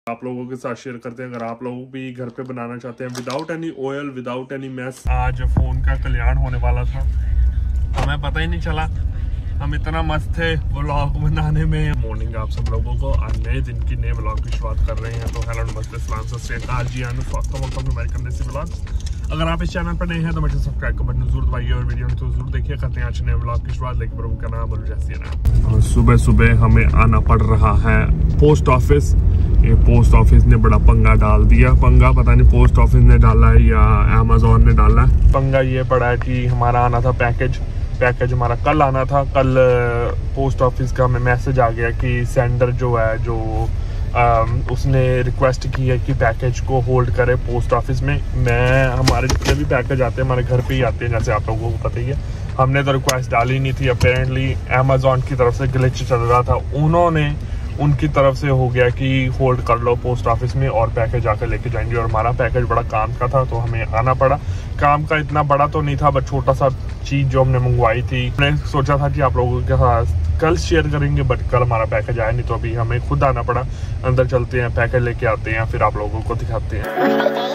आप लोगों के साथ शेयर करते हैं। अगर आप लोग भी घर पे बनाना चाहते हैं without any oil, without any mess. आज फ़ोन का कल्याण होने वाला था, हमें पता ही नहीं चला। हम इतना मस्त थे व्लॉग बनाने में। मॉर्निंग आप सब लोगों को आज नए दिन की नए व्लॉग की शुरुआत कर रहे हैं। तो हेलो नमस्ते सलाम सत श्री अकाल जी आनु स्वागत है अमेरिकन देसी व्लॉग। अगर आप इस चैनल पर नए हैं तो मुझे सब्सक्राइब का बटन जरूर दबाइए और वीडियो तो जरूर देखिए। करते हैं आज नए व्लॉग की शुरुआत। लेकिन प्रभु का नाम और जैसी ना सुबह सुबह हमें आना पड़ रहा है पोस्ट ऑफिस। ये पोस्ट ऑफिस ने बड़ा पंगा डाल दिया। पंगा पता नहीं पोस्ट ऑफिस ने डाला है या अमेज़न ने डाला है। पंगा ये पड़ा है कि हमारा आना था पैकेज हमारा कल आना था। कल पोस्ट ऑफिस का हमें मैसेज आ गया कि सेंडर जो है उसने रिक्वेस्ट की है कि पैकेज को होल्ड करे पोस्ट ऑफिस में। हमारे जितने भी पैकेज आते हैं हमारे घर पे ही आते हैं, जैसे आप लोगों को पता ही है। हमने तो रिक्वेस्ट डाली नहीं थी। अपेरेंटली अमेज़न की तरफ से ग्लिच चल रहा था, उनकी तरफ से हो गया कि होल्ड कर लो पोस्ट ऑफिस में और पैकेज आकर लेके जाएंगे। और हमारा पैकेज बड़ा काम का था तो हमें आना पड़ा। काम का इतना बड़ा तो नहीं था, बट छोटा सा चीज़ जो हमने मंगवाई थी। मैंने सोचा था कि आप लोगों के साथ कल शेयर करेंगे, बट कल हमारा पैकेज आया नहीं तो अभी हमें खुद आना पड़ा। अंदर चलते हैं, पैकेज लेके आते हैं, फिर आप लोगों को दिखाते हैं।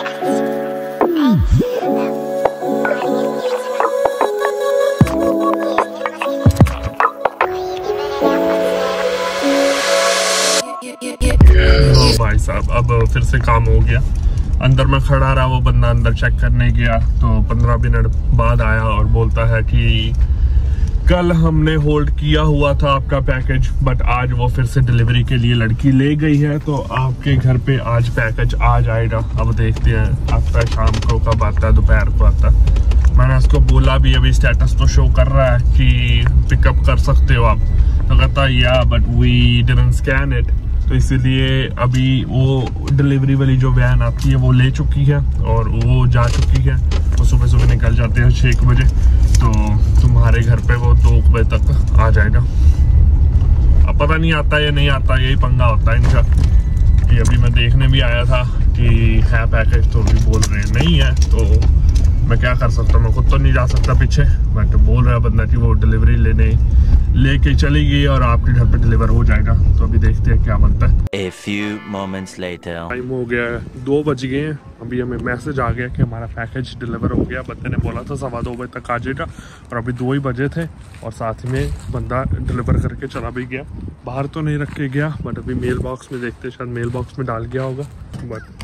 भाई साहब अब फिर से काम हो गया। अंदर में खड़ा रहा वो बंदा, अंदर चेक करने गया तो 15 मिनट बाद आया और बोलता है कि कल हमने होल्ड किया हुआ था आपका पैकेज, बट आज वो फिर से डिलीवरी के लिए लड़की ले गई है तो आपके घर पे आज पैकेज आ जाएगा। अब देखते हैं आता है शाम को, कब आता है, दोपहर को आता है। मैंने उसको बोला भी, अभी स्टेटस तो शो कर रहा है कि पिकअप कर सकते हो आप, तो कहता या but we didn't scan it. तो इसीलिए अभी वो डिलीवरी वाली जो वैन आती है वो ले चुकी है और वो जा चुकी है। वो सुबह सुबह निकल जाते हैं 6 बजे, तो तुम्हारे घर पे वो 2 बजे तक आ जाएगा। अब पता नहीं आता या नहीं आता, यही पंगा होता है इनका। कि अभी मैं देखने भी आया था कि है पैकेज, तो अभी बोल रहे हैं नहीं है। तो मैं क्या कर सकता हूँ, मैं खुद तो नहीं जा सकता पीछे, बट बोल रहा है बंदा कि वो डिलीवरी लेके चली गई और आपके घर पे डिलीवर हो जाएगा। तो अभी देखते हैं क्या बनता है। A few moments later. Time हो गया है, 2 बज गए हैं। अभी हमें मैसेज आ गया कि हमारा पैकेज डिलीवर हो गया। बंदे ने बोला था 2:15 बजे तक आ जाएगा और अभी 2 ही बजे थे और साथ में बंदा डिलीवर करके चला भी गया। बाहर तो नहीं रख के गया, बट अभी मेल बॉक्स में देखते, शायद मेल बॉक्स में डाल गया होगा। बट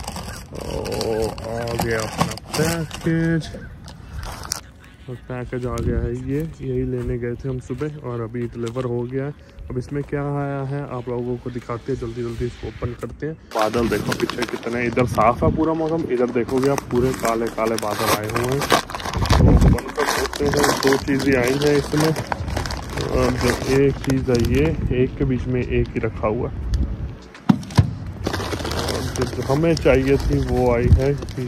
आ गया अपना पैकेज, और पैकेज आ गया है। यही लेने गए थे हम सुबह और अभी डिलीवर हो गया है। अब इसमें क्या आया है आप लोगों को दिखाते हैं, जल्दी जल्दी इसको ओपन करते हैं। बादल देखो पीछे कितने, इधर साफ है पूरा मौसम, इधर देखोगे आप पूरे काले काले बादल आए हुए हैं। तो ओपन कर सकते हैं। 2 चीज़ें आई हैं इसमें, जो एक चीज़ है ये, एक के बीच में एक ही रखा हुआ है। जो हमें चाहिए थी वो आई है कि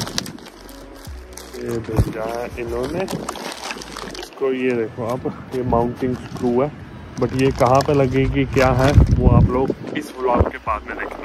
ये भेजा है इन्होंने इसको। ये देखो आप, ये माउंटिंग स्क्रू है, बट ये कहाँ पे लगेगी क्या है वो आप लोग इस व्लॉग के बाद में देखना।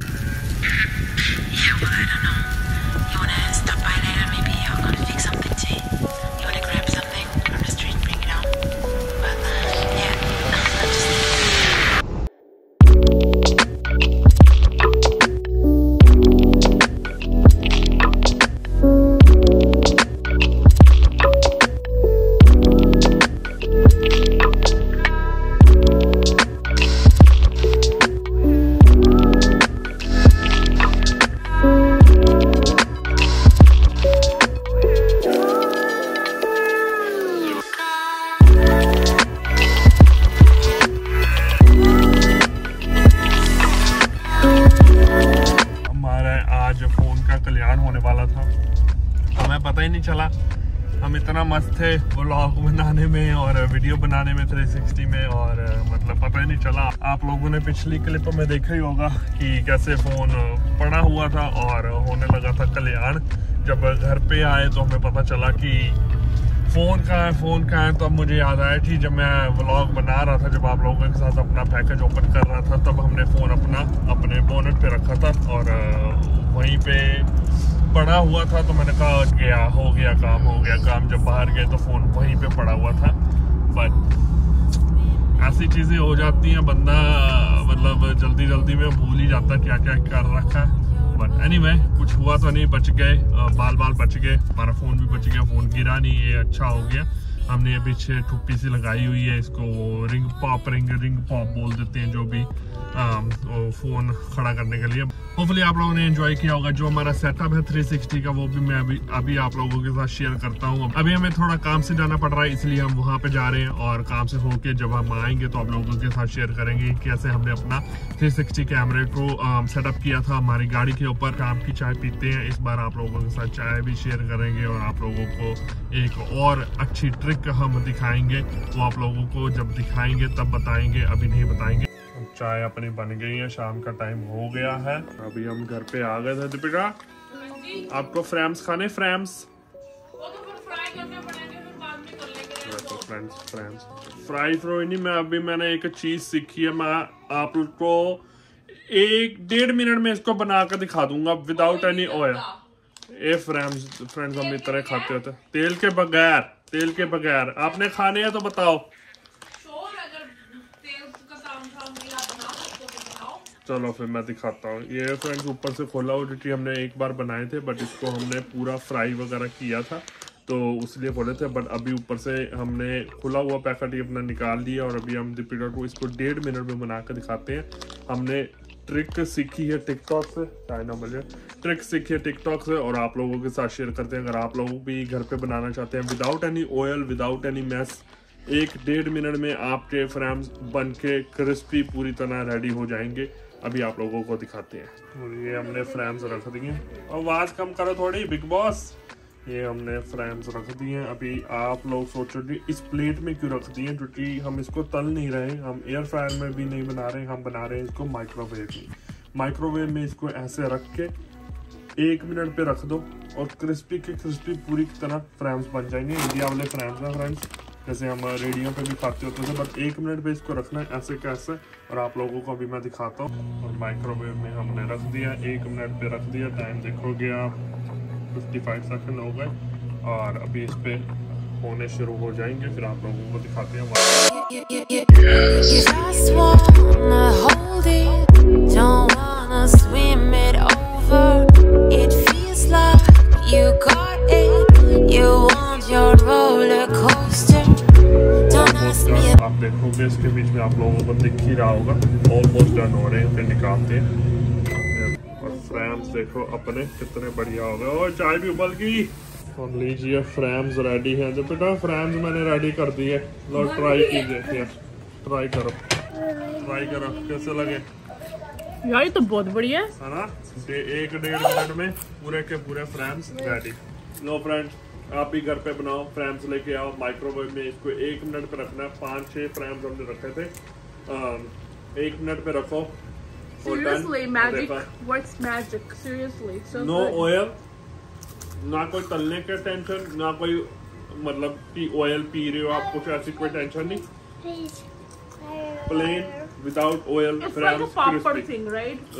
कल्याण होने वाला था, हमें पता ही नहीं चला। हम इतना मस्त थे व्लॉग बनाने में और वीडियो बनाने में 360 में, और मतलब पता ही नहीं चला। आप लोगों ने पिछली क्लिप में देखा ही होगा कि कैसे फ़ोन पड़ा हुआ था और होने लगा था कल्याण। जब घर पे आए तो हमें पता चला कि फ़ोन कहाँ है। तो अब मुझे याद आया कि जब मैं व्लॉग बना रहा था, जब आप लोगों के साथ अपना पैकेज ओपन कर रहा था, तब हमने फ़ोन अपने बोनट पे रखा था और वहीं पे पड़ा हुआ था। तो मैंने कहा हो गया काम। जब बाहर गए तो फ़ोन वहीं पे पड़ा हुआ था। बट ऐसी चीजें हो जाती हैं, बंदा मतलब जल्दी जल्दी में भूल ही जाता क्या क्या कर रखा है। बट एनीवे कुछ हुआ तो नहीं, बच गए, बाल बच गए, हमारा फोन भी बच गया, फोन गिरा नहीं, ये अच्छा हो गया। हमने ये पीछे ठुप्पी सी लगाई हुई है, इसको रिंग पॉप बोल देते हैं, जो भी फोन खड़ा करने के लिए। होपफुली आप लोगों ने एंजॉय किया होगा। जो हमारा सेटअप है 360 का, वो भी मैं अभी आप लोगों के साथ शेयर करता हूँ। अभी हमें थोड़ा काम से जाना पड़ रहा है, इसलिए हम वहाँ पे जा रहे हैं, और काम से होके जब हम आएंगे तो आप लोगों के साथ शेयर करेंगे कैसे हमने अपना 360 कैमरे को सेटअप किया था हमारी गाड़ी के ऊपर। शाम की चाय पीते हैं, इस बार आप लोगों के साथ चाय भी शेयर करेंगे, और आप लोगों को एक और अच्छी ट्रिक हम दिखाएंगे, वो आप लोगों को जब दिखाएंगे तब बताएंगे, अभी नहीं बताएंगे। चाय अपनी बन गई है, शाम का टाइम हो गया है, अभी हम घर पे आ गए थे। दीपिका आपको फ्रैम्स खाने? फ्रैम्स फ्राई नहीं, मैंने एक चीज सीखी है, मैं आपको 1-1.5 मिनट में इसको बना कर दिखा दूंगा विदाउट एनी ऑयल। ये फ्रेंड्स हम इस तरह खाते होते, तेल के बगैर। आपने खाने हैं तो बताओ। चलो फिर मैं दिखाता हूँ। ये फ्रेंड्स ऊपर से खोला हुआ, हमने एक बार बनाए थे, बट इसको हमने पूरा फ्राई वगैरह किया था तो उसलिए खोले थे। बट अभी ऊपर से हमने खुला हुआ पैकेट ही अपना निकाल लिया, और अभी हम दीपिका को इसको 1.5 मिनट में बना कर दिखाते हैं। हमने ट्रिक सीखी है टिकटॉक से, ट्रिक सीखी है टिकटॉक से, और आप लोगों के साथ शेयर करते हैं। अगर आप लोग भी घर पे बनाना चाहते हैं without any oil, without any mess, 1-1.5 minute में आपके फ्रैम्स बन के क्रिस्पी पूरी तरह रेडी हो जाएंगे। अभी आप लोगों को दिखाते हैं। और ये हमने फ्रैम्स रख दिए, आवाज कम करो थोड़ी बिग बॉस। ये हमने फ्रैम्स रख दिए। अभी आप लोग सोचोगे इस प्लेट में क्यों रख दिए, क्योंकि हम इसको तल नहीं रहे, हम एयर फ्रायर में भी नहीं बना रहे, हम बना रहे हैं इसको माइक्रोवेव में। माइक्रोवेव में इसको ऐसे रख के 1 मिनट पे रख दो, और क्रिस्पी पूरी तरह फ्रैम्स बन जाएंगे। इंडिया वाले फ्रैम्स हैं फ्रेंड्स, जैसे हम रेडियो पे भी खाते होते थे, बट 1 मिनट पे इसको रखना है ऐसे कैसे, और आप लोगों को अभी मैं दिखाता हूँ। और माइक्रोवेव में हमने रख दिया, 1 मिनट पे रख दिया। टाइम देखोगे आप 55 सेकंड हो गए, और अभी इस पे होने शुरू हो जाएंगे, फिर आप लोगों को दिखाते हैं। आप देखोगे इसके बीच में आप लोगों को दिख ही रहा होगा, ऑलमोस्ट डन हो रहे हैं, फिर निकालते हैं। और फ्रैम्स देखो अपने कितने बढ़िया हो गए, और चाय भी उबल गई। और लीजिए फ्रैम्स रेडी है। जो बेटा फ्रैम्स मैंने रेडी कर दिए, लो ट्राई कीजिए, ट्राई करो कैसे लगे यार। ये तो बहुत बढ़िया है ना। 1-1.5 मिनट में पूरे के पूरे फ्रैम्स रेडी। लो फ्रेंड्स, आप भी घर पे बनाओ, फ्रैम्स लेके आओ, माइक्रोवेव में इसको 1 मिनट पे रखना है। 5-6 फ्रैम्स हमने रखे थे, 1 मिनट पे रखो। Seriously, magic works magic. Seriously, so no oil, ना कोई तलने के टेंशन, ना कोई मतलब कि ऑयल पी रहे हो आप, कुछ ऐसी कोई टेंशन नहीं। Plain without oil fryums crispy, right?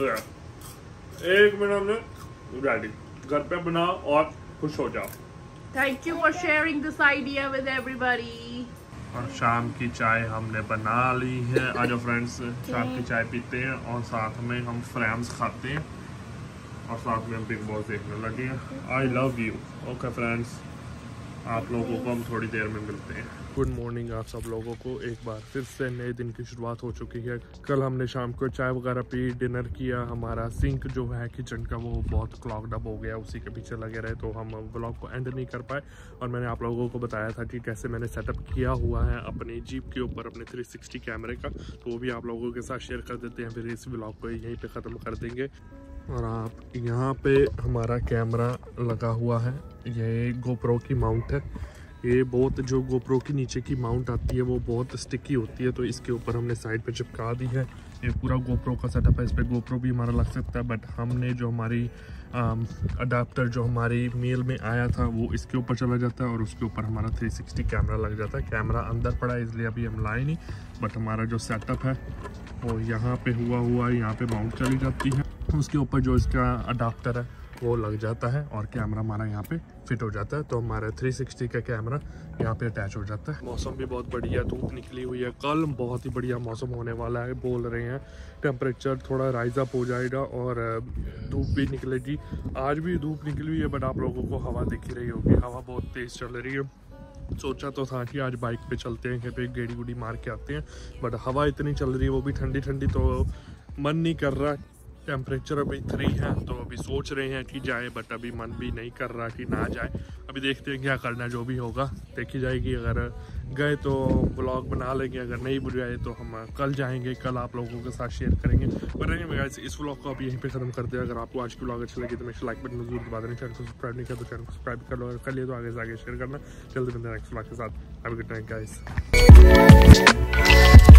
1 minute में रेडी। घर पे बनाओ और खुश हो जाओ। Thank you for sharing this idea with everybody. और शाम की चाय हमने बना ली है। आज फ्रेंड्स शाम की चाय पीते हैं, और साथ में हम फ्रैम्स खाते हैं, और साथ में हम बिग बॉस देखने लगे हैं। I love you. Okay friends, आप लोगों को हम थोड़ी देर में मिलते हैं। गुड मॉर्निंग आप सब लोगों को। एक बार फिर से नए दिन की शुरुआत हो चुकी है। कल हमने शाम को चाय वगैरह पी, डिनर किया। हमारा सिंक जो है किचन का वो बहुत क्लॉग्ड अप हो गया, उसी के पीछे लगे रहे, तो हम व्लॉग को एंड नहीं कर पाए। और मैंने आप लोगों को बताया था कि कैसे मैंने सेटअप किया हुआ है अपनी जीप के ऊपर अपने 360 कैमरे का, तो वो भी आप लोगों के साथ शेयर कर देते हैं। फिर इस व्लॉग को यहीं पर ख़त्म कर देंगे। और आप यहाँ पे हमारा कैमरा लगा हुआ है, ये गोप्रो की माउंट है। ये बहुत जो गोप्रो की नीचे की माउंट आती है वो बहुत स्टिकी होती है, तो इसके ऊपर हमने साइड पे चिपका दी है। ये पूरा गोप्रो का सेटअप है, इस पर गोप्रो भी हमारा लग सकता है, बट हमने जो हमारी अडाप्टर जो हमारी मेल में आया था वो इसके ऊपर चला जाता है, और उसके ऊपर हमारा 360 कैमरा लग जाता है। कैमरा अंदर पड़ा है इसलिए अभी हम लाए नहीं, बट हमारा जो सेटअप है वो यहाँ पे हुआ यहाँ पे माउंट चली जाती है। उसके ऊपर जो इसका अडाप्टर है वो लग जाता है और कैमरा हमारा यहाँ पे फिट हो जाता है, तो हमारा 360 का कैमरा यहाँ पे अटैच हो जाता है। मौसम भी बहुत बढ़िया, धूप निकली हुई है, कल बहुत ही बढ़िया मौसम होने वाला है बोल रहे हैं। टेम्परेचर थोड़ा राइज अप हो जाएगा और धूप भी निकलेगी। आज भी धूप निकली हुई है बट आप लोगों को हवा दिख रही होगी, हवा बहुत तेज़ चल रही है। सोचा तो था कि आज बाइक पे चलते हैं, कहीं पे गेड़ी गुड़ी मार के आते हैं, बट हवा इतनी चल रही है, वो भी ठंडी ठंडी, तो मन नहीं कर रहा। टेम्परेचर अभी 3 है, तो अभी सोच रहे हैं कि जाए, बट अभी मन भी नहीं कर रहा कि ना जाए। अभी देखते हैं क्या करना, जो भी होगा देखी जाएगी। अगर गए तो ब्लॉग बना लेंगे, अगर नहीं गए तो हम कल जाएंगे, कल आप लोगों के साथ शेयर करेंगे। पर गाइस इस व्लॉग को अभी यहीं पे खत्म करते हैं। अगर आपको आज की व्लॉग अच्छी लगी तो मैं लाइक बटन जरूर दबा देना। चैनल को सब्सक्राइब नहीं किया तो चैनल को सब्सक्राइब कर लो, अगर कर लिया तो आगे से आगे शेयर करना। जल्दी मिलते हैं नेक्स्ट व्लॉग के साथ। Have a good night guys.